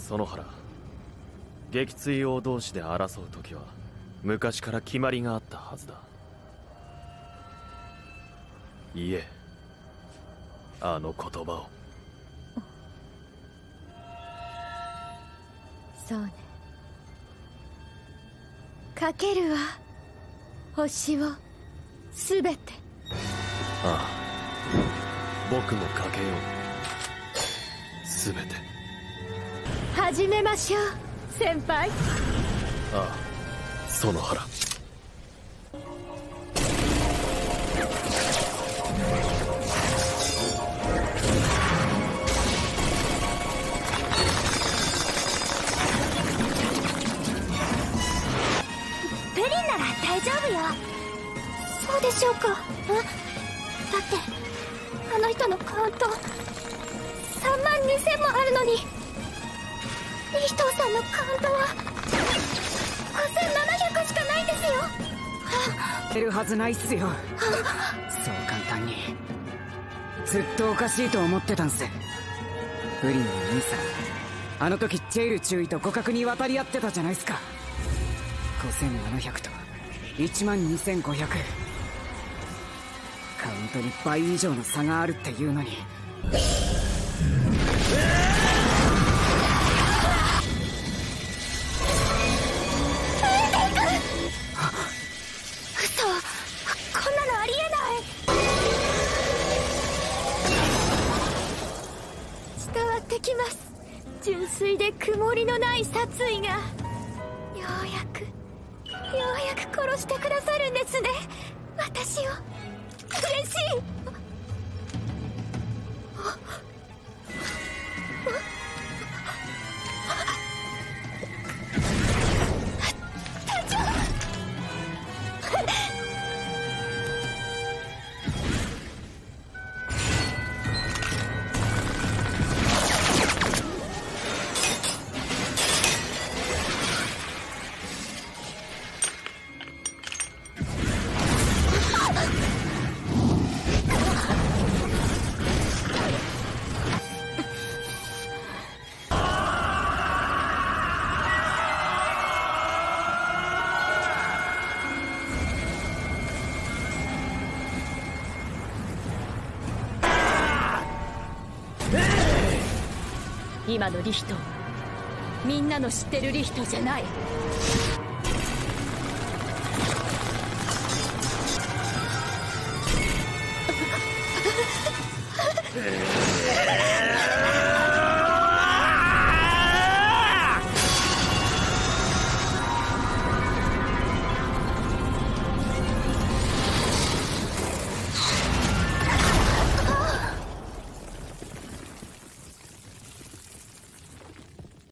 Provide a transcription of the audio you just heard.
園原、撃墜王同士で争う時は昔から決まりがあったはずだ。言え、あの言葉を。 そうね、かけるわ、星をすべて。 ああ、僕もかけよう、すべて。 始めましょう、先輩。 ああ、園原。 プリンなら大丈夫よ。そうでしょうか。だってあの人のカウント3万2000もあるのに、リヒトーさんのカウントは5700しかないんですよ。 出るはずないっすよ。そう簡単に。ずっとおかしいと思ってたんす。プリンの兄さん、あの時ジェイル中尉と互角に渡り合ってたじゃないっすか。5700と12500、カウントに倍以上の差があるっていうのに。 嘘、こんなのありえない。伝わってきます、純粋で曇りのない殺意が。ようやく殺してくださるんですね、私を。嬉しい。隊長。今のリヒト、みんなの知ってるリヒトじゃない。